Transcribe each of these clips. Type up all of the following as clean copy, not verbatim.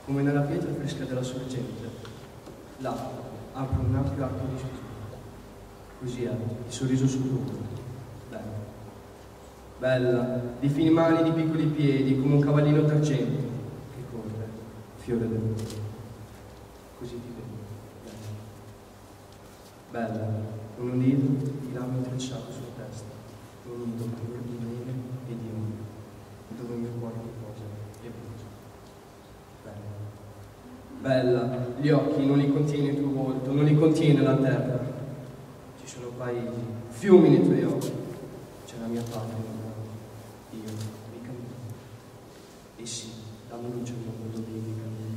come nella pietra fresca della sorgente. Là apre un ampio arco di Gesù. Così è, il sorriso sul volto. Bella. Bella, di fini mani, di piccoli piedi, come un cavallino d'argento che corre, fiore del mondo. Così ti vedo. Bella. Bella, con un nido di rami intrecciato sulla testa, un nido color di neve e di ombra, dove il mio cuore riposa e brucia. Bella. Bella, gli occhi non li contiene il tuo volto, non li contiene la terra. Ci sono paesi, fiumi nei tuoi occhi. C'è la mia patria, io mi cammino. E sì, dammi luce al mondo dove mi cammino.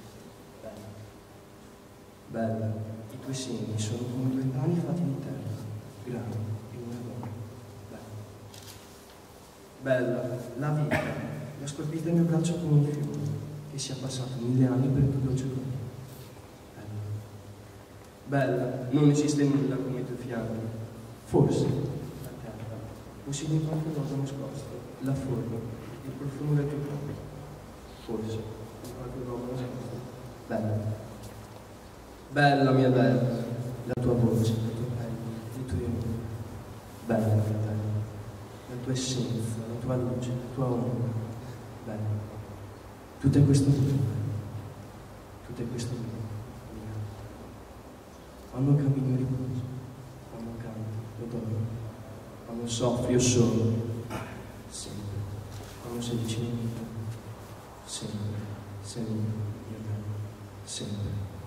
Bella. Bella, i tuoi segni sono come due pani fatti di terra, grandi e una donna. Bella. Bella, la vita, l'ha scolpita il mio braccio come un fiume, che sia passato 1000 anni per il tuo dolce colore. Bella. Bella, non esiste nulla come i tuoi fianchi. Forse la terra possiede qualche cosa nascosto, la forma, il profumo del tuo corpo. Forse qualche cosa nascosto. Bella. Bella mia bella, la tua voce, la tua pelle, i tuoi occhi. Bella mia bella, la tua essenza, la tua luce, la tua ombra. Bella. Tutto è questo mondo. Tutto è questo mondo. Quando cammino riposo, quando canto, io dormo, quando soffri io sono, sempre, quando sei vicino a me, sempre, sei mio, mia bella, sempre.